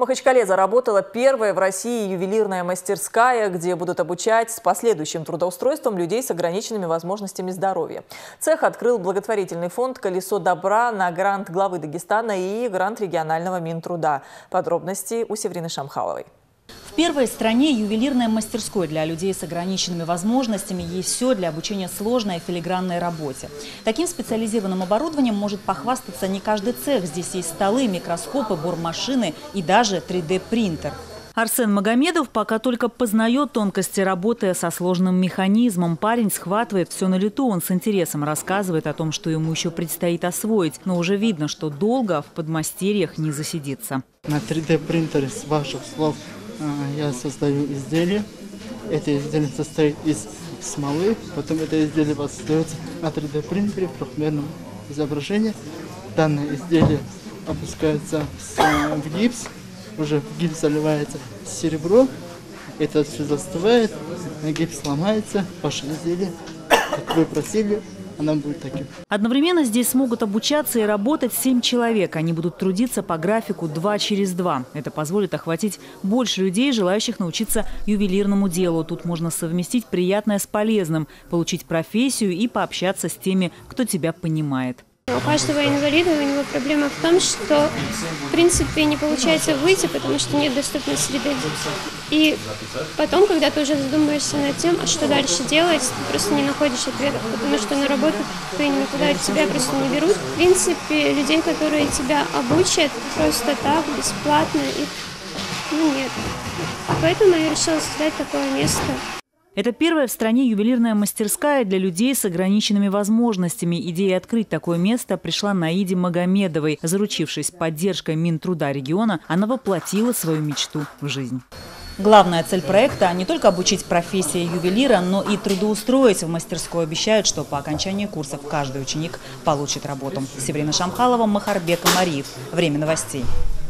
Махачкале заработала первая в России ювелирная мастерская, где будут обучать с последующим трудоустройством людей с ограниченными возможностями здоровья. Цех открыл благотворительный фонд «Колесо добра» на грант главы Дагестана и грант регионального Минтруда. Подробности у Севрины Шамхаловой. В первой стране ювелирной мастерской для людей с ограниченными возможностями есть все для обучения сложной и филигранной работе. Таким специализированным оборудованием может похвастаться не каждый цех. Здесь есть столы, микроскопы, бормашины и даже 3D-принтер. Арсен Магомедов пока только познает тонкости работы со сложным механизмом. Парень схватывает все на лету. Он с интересом рассказывает о том, что ему еще предстоит освоить. Но уже видно, что долго в подмастерьях не засидится. На 3D-принтере, с ваших слов, я создаю изделие. Это изделие состоит из смолы. Потом это изделие создается на 3D-принтере в трехмерном изображении. Данное изделие опускается в гипс. Уже в гипс заливается серебро. Это все застывает. Гипс ломается. Ваше изделие, как вы просили, она будет таким. Одновременно здесь смогут обучаться и работать 7 человек. Они будут трудиться по графику 2 через 2. Это позволит охватить больше людей, желающих научиться ювелирному делу. Тут можно совместить приятное с полезным, получить профессию и пообщаться с теми, кто тебя понимает. У каждого инвалида у него проблема в том, что в принципе не получается выйти, потому что нет доступной среды. И потом, когда ты уже задумаешься над тем, а что дальше делать, ты просто не находишь ответов, потому что на работу ты никуда тебя просто не берут. В принципе, людей, которые тебя обучат просто так, бесплатно, их нет. Поэтому я решила создать такое место. Это первая в стране ювелирная мастерская для людей с ограниченными возможностями. Идея открыть такое место пришла Наиде Магомедовой. Заручившись поддержкой Минтруда региона, она воплотила свою мечту в жизнь. Главная цель проекта – не только обучить профессии ювелира, но и трудоустроить в мастерской. Обещают, что по окончании курсов каждый ученик получит работу. Севрина Шамхалова, Махарбек Амариев. Время новостей.